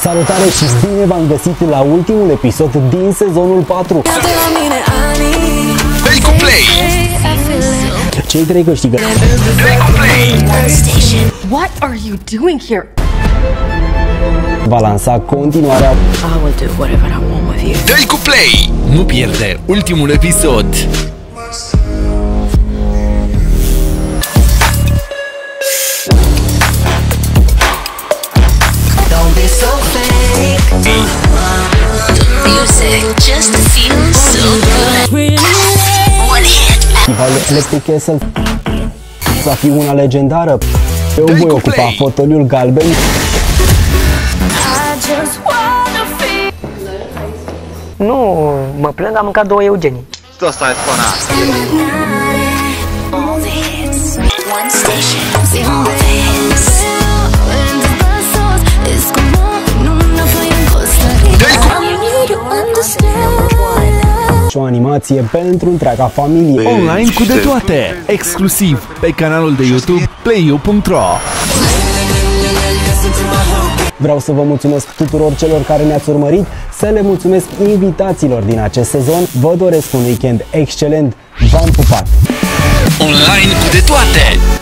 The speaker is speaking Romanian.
Salutare și bine v-am găsit la ultimul episod din sezonul 4. Dai cu play! Cei 3 câștigă. Dai cu play! What are you doing here? Va lansa continuarea I will do whatever I want with you. Dai cu play! Nu pierde ultimul episod! Don't be so fake. The music just feels so good. One hit. Electric Castle va fi una legendară. Eu Dai voi cu ocupa play! fotoliul galben. Nu, mă plâng, am mâncat 2 Eugenii. Sto sta esponando. All the hits. One station. All the hits. Dai cu Și o animație pentru întreaga familie. Online cu de toate, exclusiv pe canalul de YouTube playu.ro. Vreau să vă mulțumesc tuturor celor care ne-ați urmărit, să le mulțumesc invitațiilor din acest sezon. Vă doresc un weekend excelent. V-am pupat! online cu de toate!